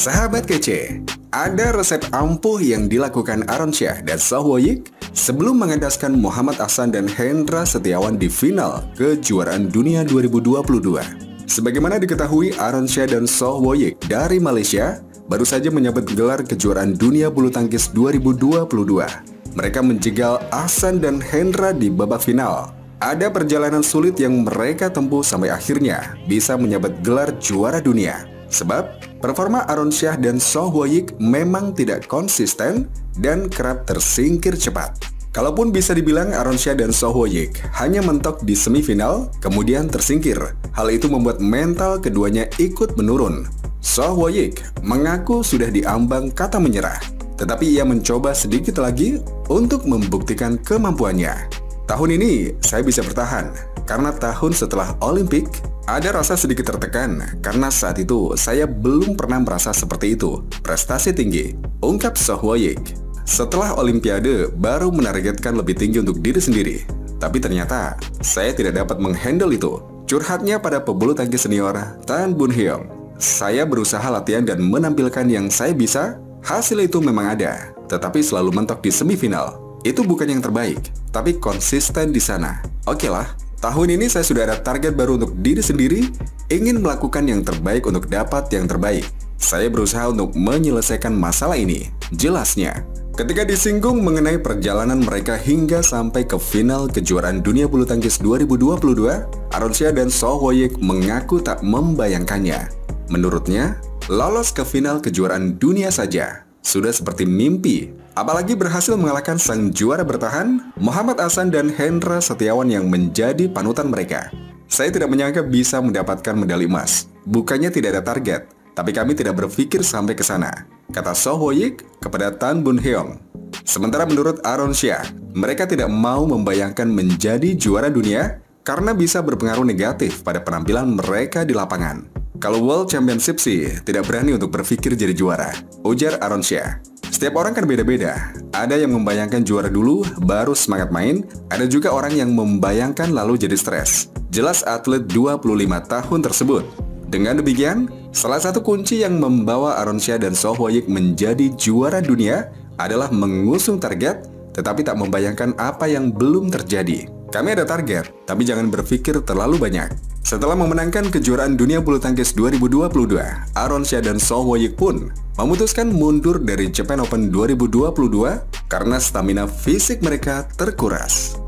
Sahabat kece, ada resep ampuh yang dilakukan Aronsya dan Soh Woyik sebelum mengendaskan Muhammad Ahsan dan Hendra Setiawan di final kejuaraan dunia 2022. Sebagaimana diketahui, Aronsya dan Soh Woyik dari Malaysia baru saja menyabet gelar kejuaraan dunia bulu tangkis 2022. Mereka menjegal Ahsan dan Hendra di babak final. Ada perjalanan sulit yang mereka tempuh sampai akhirnya bisa menyabet gelar juara dunia. Sebab performa Aronsya dan Soh Woyik memang tidak konsisten dan kerap tersingkir cepat. Kalaupun bisa dibilang Aronsya dan Soh Woyik hanya mentok di semifinal, kemudian tersingkir. Hal itu membuat mental keduanya ikut menurun. Soh Woyik mengaku sudah diambang kata menyerah, tetapi ia mencoba sedikit lagi untuk membuktikan kemampuannya. Tahun ini saya bisa bertahan karena tahun setelah Olimpik ada rasa sedikit tertekan karena saat itu saya belum pernah merasa seperti itu. Prestasi tinggi, ungkap Soh Woyik. Setelah Olimpiade baru menargetkan lebih tinggi untuk diri sendiri. Tapi ternyata saya tidak dapat menghandle itu. Curhatnya pada pebulu tangkis senior Tan Bun Heong. Saya berusaha latihan dan menampilkan yang saya bisa. Hasil itu memang ada, tetapi selalu mentok di semifinal. Itu bukan yang terbaik, tapi konsisten di sana. Oke lah. Tahun ini saya sudah ada target baru untuk diri sendiri, ingin melakukan yang terbaik untuk dapat yang terbaik. Saya berusaha untuk menyelesaikan masalah ini, jelasnya. Ketika disinggung mengenai perjalanan mereka hingga sampai ke final kejuaraan dunia bulu tangkis 2022, Aronsya dan Soh Woyik mengaku tak membayangkannya. Menurutnya, lolos ke final kejuaraan dunia saja sudah seperti mimpi. Apalagi berhasil mengalahkan sang juara bertahan, Muhammad Ahsan dan Hendra Setiawan yang menjadi panutan mereka. Saya tidak menyangka bisa mendapatkan medali emas. Bukannya tidak ada target, tapi kami tidak berpikir sampai ke sana, kata Soh Woyik kepada Tan Bun Heong. Sementara menurut Aronsya, mereka tidak mau membayangkan menjadi juara dunia karena bisa berpengaruh negatif pada penampilan mereka di lapangan. Kalau World Championship sih tidak berani untuk berpikir jadi juara, ujar Aronsya. Setiap orang kan beda-beda. Ada yang membayangkan juara dulu, baru semangat main. Ada juga orang yang membayangkan lalu jadi stres. Jelas atlet 25 tahun tersebut. Dengan demikian, salah satu kunci yang membawa Aronsya dan Soh Woyik menjadi juara dunia adalah mengusung target, tetapi tak membayangkan apa yang belum terjadi. Kami ada target, tapi jangan berpikir terlalu banyak. Setelah memenangkan kejuaraan dunia bulu tangkis 2022, Aronsya dan Soh Woyik pun memutuskan mundur dari Japan Open 2022 karena stamina fisik mereka terkuras.